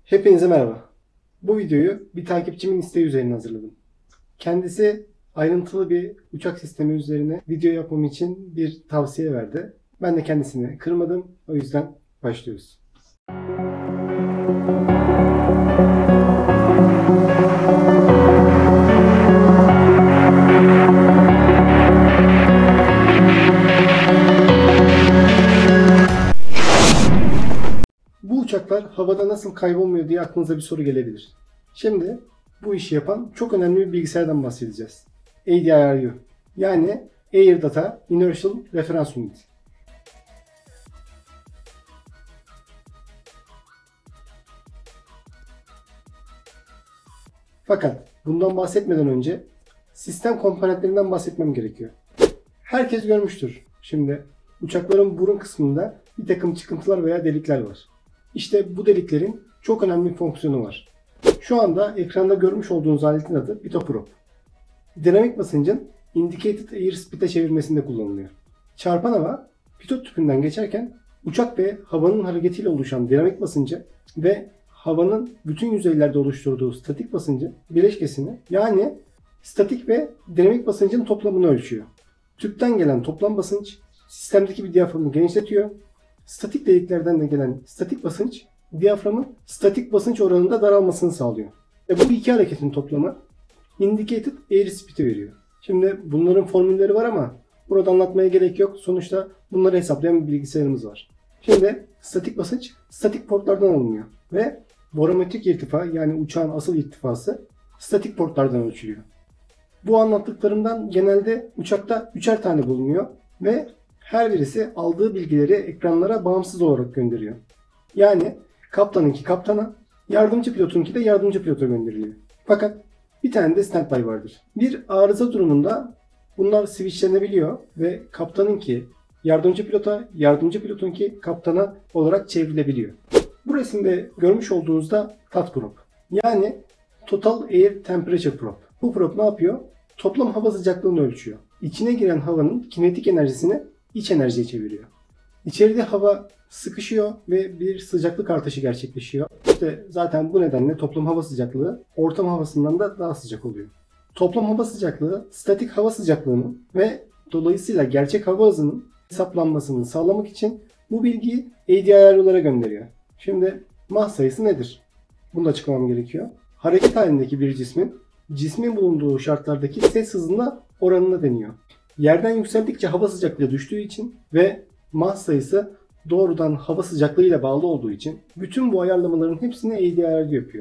Hepinize merhaba. Bu videoyu bir takipçimin isteği üzerine hazırladım. Kendisi ayrıntılı bir uçak sistemi üzerine video yapmam için bir tavsiye verdi. Ben de kendisini kırmadım. O yüzden başlıyoruz. Bu uçaklar havada nasıl kaybolmuyor diye aklınıza bir soru gelebilir. Şimdi bu işi yapan çok önemli bir bilgisayardan bahsedeceğiz. ADIRU, yani Air Data Inertial Reference Unit. Fakat bundan bahsetmeden önce sistem komponentlerinden bahsetmem gerekiyor. Herkes görmüştür. Şimdi uçakların burun kısmında bir takım çıkıntılar veya delikler var. İşte bu deliklerin çok önemli bir fonksiyonu var. Şu anda ekranda görmüş olduğunuz aletin adı Pitoprop. Dinamik basıncın Indicated Airspeed'e çevirmesinde kullanılıyor. Çarpan hava pitot tüpünden geçerken uçak ve havanın hareketiyle oluşan dinamik basıncı ve havanın bütün yüzeylerde oluşturduğu statik basıncın bileşkesini, yani statik ve dinamik basıncın toplamını ölçüyor. Tüpten gelen toplam basınç sistemdeki bir diyaframı genişletiyor. Statik deliklerden de gelen statik basınç diyaframın statik basınç oranında daralmasını sağlıyor. Bu iki hareketin toplamı Indicated Airspeed'i veriyor. Şimdi bunların formülleri var ama burada anlatmaya gerek yok. Sonuçta bunları hesaplayan bir bilgisayarımız var. Şimdi statik basınç statik portlardan alınıyor ve barometrik irtifa, yani uçağın asıl irtifası statik portlardan ölçülüyor. Bu anlattıklarımdan genelde uçakta üçer tane bulunuyor ve her birisi aldığı bilgileri ekranlara bağımsız olarak gönderiyor. Yani kaptanınki kaptana, yardımcı pilotunki de yardımcı pilota gönderiliyor. Fakat bir tane de standby vardır. Bir arıza durumunda bunlar switchlenebiliyor ve kaptanınki yardımcı pilota, yardımcı pilotunki kaptana olarak çevrilebiliyor. Bu resimde görmüş olduğunuzda TAT prop, yani Total Air Temperature Prop. Bu prop ne yapıyor? Toplam hava sıcaklığını ölçüyor. İçine giren havanın kinetik enerjisini iç enerjiye çeviriyor. İçeride hava sıkışıyor ve bir sıcaklık artışı gerçekleşiyor. İşte zaten bu nedenle toplam hava sıcaklığı ortam havasından da daha sıcak oluyor. Toplam hava sıcaklığı statik hava sıcaklığının ve dolayısıyla gerçek hava hızının hesaplanmasını sağlamak için bu bilgiyi ADIRU'lara gönderiyor. Şimdi Mach sayısı nedir? Bunu da açıklamam gerekiyor. Hareket halindeki bir cismin bulunduğu şartlardaki ses hızına oranına deniyor. Yerden yükseldikçe hava sıcaklığı düştüğü için ve Mach sayısı doğrudan hava sıcaklığıyla bağlı olduğu için bütün bu ayarlamaların hepsini ADIRU yapıyor.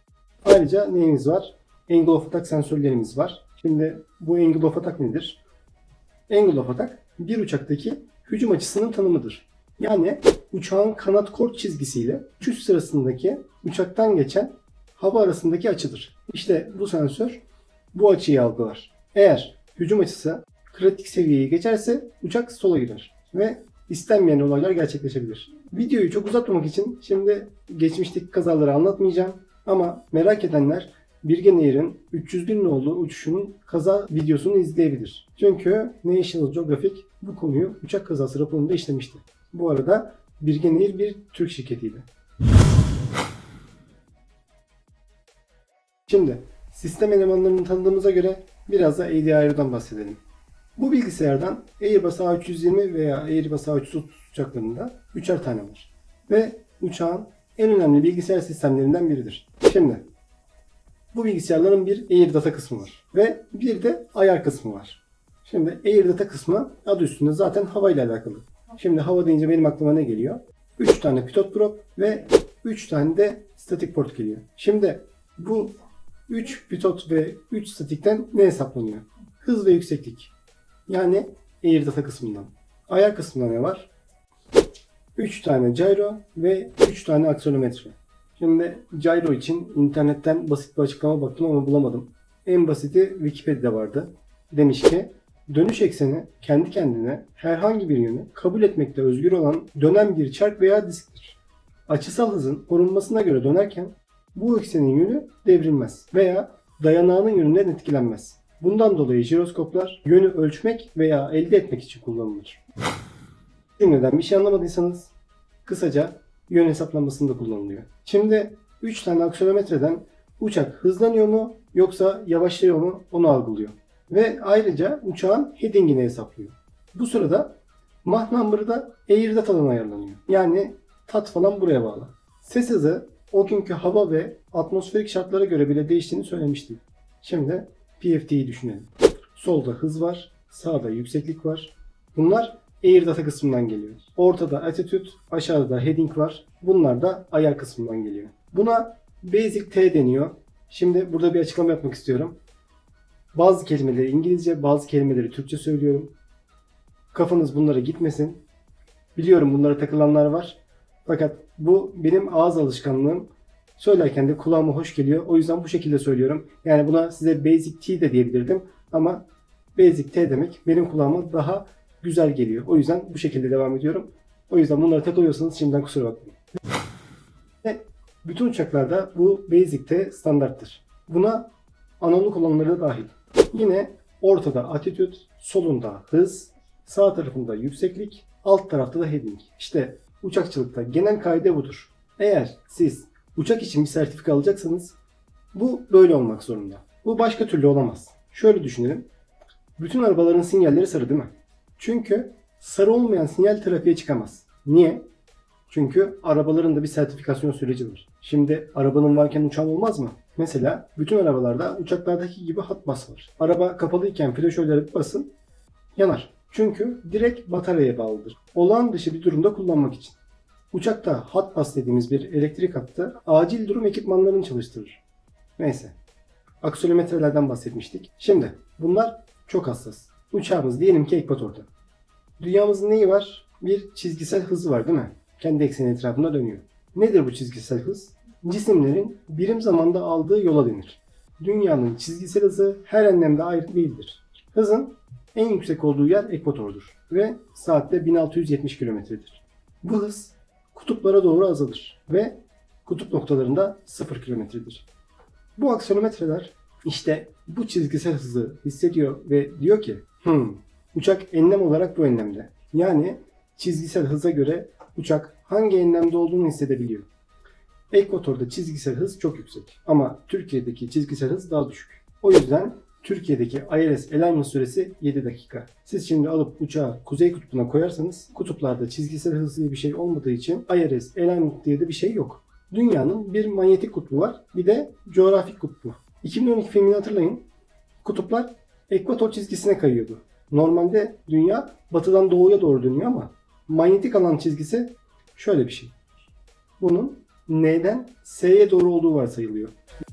Ayrıca neyimiz var? Angle of attack sensörlerimiz var. Şimdi bu angle of attack nedir? Angle of attack bir uçaktaki hücum açısının tanımıdır. Yani uçağın kanat kort çizgisiyle uçuş sırasındaki uçaktan geçen hava arasındaki açıdır. İşte bu sensör bu açıyı algılar. Eğer hücum açısı kritik seviyeyi geçerse uçak sola gider ve istenmeyen olaylar gerçekleşebilir. Videoyu çok uzatmamak için şimdi geçmişteki kazaları anlatmayacağım ama merak edenler Birgen Air'in 301 nolu uçuşunun kaza videosunu izleyebilir. Çünkü National Geographic bu konuyu uçak kazası raporunda işlemişti. Bu arada Birgen Air bir Türk şirketiydi. Şimdi sistem elemanlarını tanıdığımıza göre biraz da ADIRU'dan bahsedelim. Bu bilgisayardan Airbus A320 veya Airbus A330 uçaklarında üçer tane var. Ve uçağın en önemli bilgisayar sistemlerinden biridir. Şimdi bu bilgisayarların bir Air Data kısmı var. Ve bir de ayar kısmı var. Şimdi Air Data kısmı adı üstünde zaten havayla alakalı. Şimdi hava deyince benim aklıma ne geliyor? 3 tane pitot prop ve 3 tane de statik port geliyor. Şimdi bu 3 pitot ve 3 statikten ne hesaplanıyor? Hız ve yükseklik. Yani Air Data kısmından. Ayar kısmında ne var? 3 tane gyro ve 3 tane akselerometre. Şimdi gyro için internetten basit bir açıklama baktım ama bulamadım. En basiti Wikipedia'da vardı. Demiş ki dönüş ekseni kendi kendine herhangi bir yönü kabul etmekte özgür olan dönen bir çark veya disktir. Açısal hızın korunmasına göre dönerken bu eksenin yönü devrilmez veya dayanağının yönünden etkilenmez. Bundan dolayı jiroskoplar yönü ölçmek veya elde etmek için kullanılır. Cümleden bir şey anlamadıysanız kısaca yön hesaplamasında kullanılıyor. Şimdi 3 tane akselerometreden uçak hızlanıyor mu yoksa yavaşlıyor mu onu algılıyor. Ve ayrıca uçağın heading'ini hesaplıyor. Bu sırada Mach number'ı da air data'dan ayarlanıyor. Yani tat falan buraya bağlı. Ses hızı o günkü hava ve atmosferik şartlara göre bile değiştiğini söylemiştim. Şimdi PFD'yi düşünelim. Solda hız var, sağda yükseklik var. Bunlar air data kısmından geliyor. Ortada attitude, aşağıda heading var. Bunlar da ayar kısmından geliyor. Buna basic T deniyor. Şimdi burada bir açıklama yapmak istiyorum. Bazı kelimeleri İngilizce, bazı kelimeleri Türkçe söylüyorum. Kafanız bunlara gitmesin. Biliyorum bunlara takılanlar var. Fakat bu benim ağız alışkanlığım. Söylerken de kulağıma hoş geliyor. O yüzden bu şekilde söylüyorum. Yani buna size Basic T de diyebilirdim. Ama Basic T demek benim kulağıma daha güzel geliyor. O yüzden bu şekilde devam ediyorum. O yüzden bunlara takılıyorsanız şimdiden kusura bakmayın. Ve bütün uçaklarda bu Basic T standarttır. Buna analog olanları da dahil. Yine ortada attitude, solunda hız, sağ tarafında yükseklik, alt tarafta da heading. İşte uçakçılıkta genel kaide budur. Eğer siz uçak için bir sertifika alacaksanız bu böyle olmak zorunda. Bu başka türlü olamaz. Şöyle düşünelim. Bütün arabaların sinyalleri sarı değil mi? Çünkü sarı olmayan sinyal trafiğe çıkamaz. Niye? Çünkü arabaların da bir sertifikasyon süreci var. Şimdi arabanın varken uçağın olmaz mı? Mesela bütün arabalarda uçaklardaki gibi hot bus var. Araba kapalıyken flaşörlere basın yanar. Çünkü direkt bataryaya bağlıdır. Olağan dışı bir durumda kullanmak için. Uçakta hot bus dediğimiz bir elektrik hattı acil durum ekipmanlarını çalıştırır. Neyse. Akselerometrelerden bahsetmiştik. Şimdi bunlar çok hassas. Uçağımız diyelim ki ekvatorda. Dünyamızın neyi var? Bir çizgisel hızı var değil mi? Kendi ekseni etrafında dönüyor. Nedir bu çizgisel hız? Cisimlerin birim zamanda aldığı yola denir. Dünyanın çizgisel hızı her anlamda ayrı değildir. Hızın en yüksek olduğu yer ekvatordur ve saatte 1670 kilometredir. Bu hız kutuplara doğru azalır ve kutup noktalarında 0 kilometredir. Bu akselerometreler işte bu çizgisel hızı hissediyor ve diyor ki uçak enlem olarak bu enlemde. Yani çizgisel hıza göre uçak hangi enlemde olduğunu hissedebiliyor. Ekvatorda çizgisel hız çok yüksek ama Türkiye'deki çizgisel hız daha düşük. O yüzden Türkiye'deki ILS alignment süresi 7 dakika. Siz şimdi alıp uçağı kuzey kutbuna koyarsanız kutuplarda çizgisel hız diye bir şey olmadığı için ILS alignment diye de bir şey yok. Dünyanın bir manyetik kutbu var, bir de coğrafik kutbu. 2012 filmini hatırlayın. Kutuplar ekvator çizgisine kayıyordu. Normalde dünya batıdan doğuya doğru dönüyor ama manyetik alan çizgisi şöyle bir şey. Bunun N'den S'ye doğru olduğu varsayılıyor.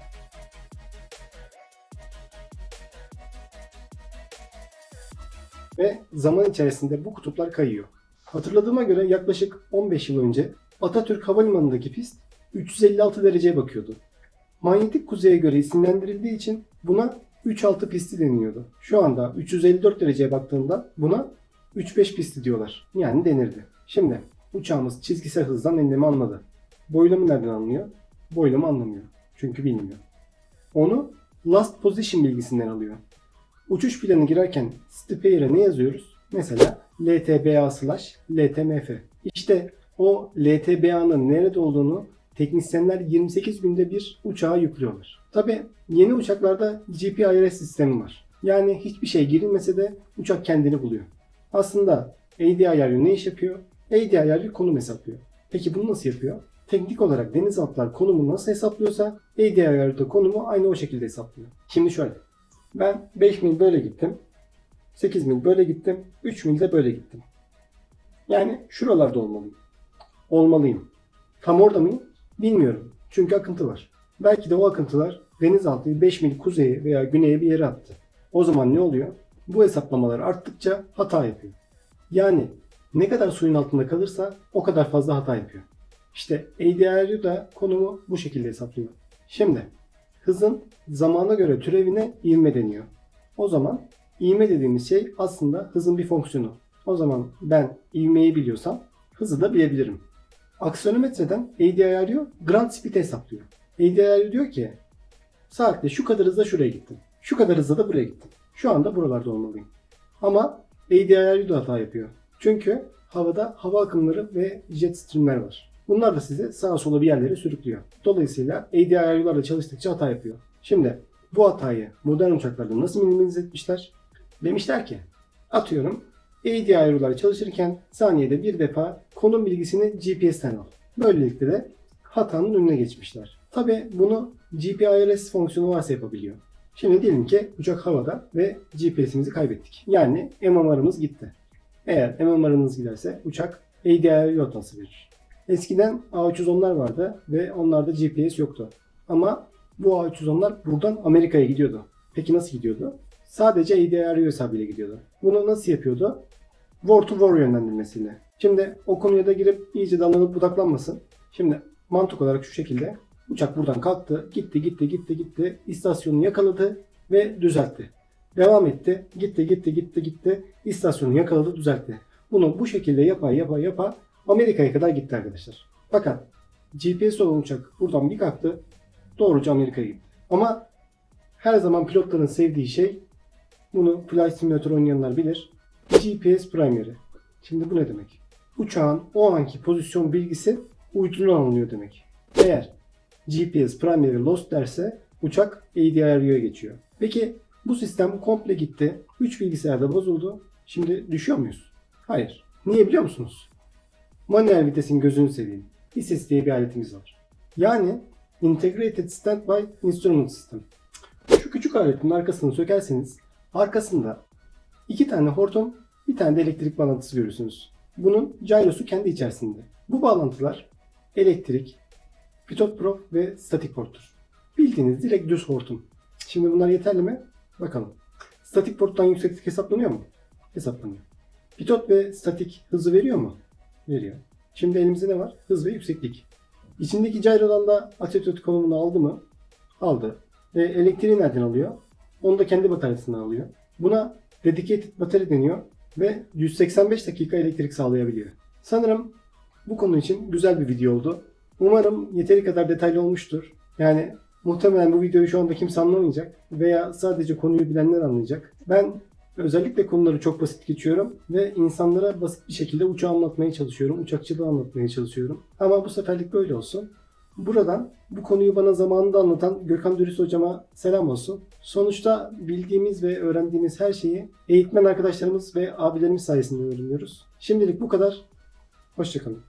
Ve zaman içerisinde bu kutuplar kayıyor. Hatırladığıma göre yaklaşık 15 yıl önce Atatürk Havalimanı'ndaki pist 356 dereceye bakıyordu. Manyetik kuzeye göre isimlendirildiği için buna 3-6 pisti deniliyordu. Şu anda 354 dereceye baktığında buna 3-5 pisti diyorlar. Yani denirdi. Şimdi uçağımız çizgisel hızdan enlemi anladı. Boylamı nereden anlıyor? Boylamı anlamıyor. Çünkü bilmiyor. Onu last position bilgisinden alıyor. Uçuş planı girerken Stipair'e ne yazıyoruz? Mesela LTBA/LTMF. İşte o LTBA'nın nerede olduğunu teknisyenler 28 günde bir uçağa yüklüyorlar. Tabi yeni uçaklarda GPRS sistemi var. Yani hiçbir şey girilmese de uçak kendini buluyor. Aslında ADIRU ne iş yapıyor? ADIRU konum hesaplıyor. Peki bunu nasıl yapıyor? Teknik olarak denizaltılar konumu nasıl hesaplıyorsa ADIRU da konumu aynı o şekilde hesaplıyor. Şimdi şöyle. Ben 5 mil böyle gittim. 8 mil böyle gittim. 3 mil de böyle gittim. Yani şuralarda olmalıyım. Olmalıyım. Tam orada mıyım? Bilmiyorum. Çünkü akıntı var. Belki de o akıntılar denizaltıyı 5 mil kuzeye veya güneye bir yere attı. O zaman ne oluyor? Bu hesaplamalar arttıkça hata yapıyor. Yani ne kadar suyun altında kalırsa o kadar fazla hata yapıyor. İşte ADIRU da konumu bu şekilde hesaplıyor. Şimdi hızın zamana göre türevine ivme deniyor. O zaman ivme dediğimiz şey aslında hızın bir fonksiyonu. O zaman ben ivmeyi biliyorsam hızı da bilebilirim. Akselerometreden ADIRU ground speed hesaplıyor. ADIRU diyor ki saatte şu kadar hızla şuraya gittim. Şu kadar hızla da buraya gittim. Şu anda buralarda olmalıyım. Ama ADIRU da hata yapıyor. Çünkü havada hava akımları ve jet streamler var. Bunlar da sizi sağa sola bir yerlere sürüklüyor. Dolayısıyla ADIRU'larla çalıştıkça hata yapıyor. Şimdi bu hatayı modern uçaklarda nasıl minimize etmişler? Demişler ki atıyorum ADIRU'lar çalışırken saniyede bir defa konum bilgisini GPS'ten al. Böylelikle de hatanın önüne geçmişler. Tabi bunu GPIRS fonksiyonu varsa yapabiliyor. Şimdi diyelim ki uçak havada ve GPS'imizi kaybettik. Yani MMR'ımız gitti. Eğer MMR'ınız giderse uçak ADIRU hatası verir. Eskiden A310'lar vardı ve onlarda GPS yoktu. Ama bu A310'lar buradan Amerika'ya gidiyordu. Peki nasıl gidiyordu? Sadece ADIRU hesabıyla gidiyordu. Bunu nasıl yapıyordu? War to War yönlendirmesiyle. Şimdi o konuya da girip iyice dallanıp budaklanmasın. Şimdi mantık olarak şu şekilde. Uçak buradan kalktı, gitti, istasyonu yakaladı ve düzeltti. Devam etti, gitti, istasyonu yakaladı, düzeltti. Bunu bu şekilde yapa Amerika'ya kadar gitti arkadaşlar. Fakat GPS olan uçak buradan bir kalktı, doğruca Amerika'ya gitti. Ama her zaman pilotların sevdiği şey, bunu Flight Simulator oynayanlar bilir, GPS primary. Şimdi bu ne demek? Uçağın o anki pozisyon bilgisi uydudan alınıyor demek. Eğer GPS primary lost derse uçak ADIRU'ya geçiyor. Peki bu sistem komple gitti. 3 bilgisayarda bozuldu. Şimdi düşüyor muyuz? Hayır. Niye biliyor musunuz? Manuel vitesin gözünü seveyim. ISIS diye bir aletimiz var. Yani Integrated Standby Instrument System. Şu küçük aletin arkasını sökerseniz arkasında 2 tane hortum, bir tane de elektrik bağlantısı görürsünüz. Bunun gyrosu kendi içerisinde. Bu bağlantılar elektrik, pitot probe ve statik porttur. Bildiğiniz direkt düz hortum. Şimdi bunlar yeterli mi? Bakalım. Statik porttan yükseklik hesaplanıyor mu? Hesaplanıyor. Pitot ve statik hızı veriyor mu? Veriyor. Şimdi elimizde ne var? Hız ve yükseklik. İçindeki gyrodan da asetot konumunu aldı mı? Aldı. Ve elektriği nereden alıyor? Onu da kendi bataryasından alıyor. Buna dedicated battery deniyor ve 185 dakika elektrik sağlayabiliyor. Sanırım bu konu için güzel bir video oldu. Umarım yeteri kadar detaylı olmuştur. Yani muhtemelen bu videoyu şu anda kimse anlamayacak veya sadece konuyu bilenler anlayacak. Ben özellikle konuları çok basit geçiyorum ve insanlara basit bir şekilde uçağı anlatmaya çalışıyorum, uçakçılığı anlatmaya çalışıyorum. Ama bu seferlik böyle olsun. Buradan bu konuyu bana zamanında anlatan Gökhan Dürüst hocama selam olsun. Sonuçta bildiğimiz ve öğrendiğimiz her şeyi eğitmen arkadaşlarımız ve abilerimiz sayesinde öğreniyoruz. Şimdilik bu kadar. Hoşça kalın.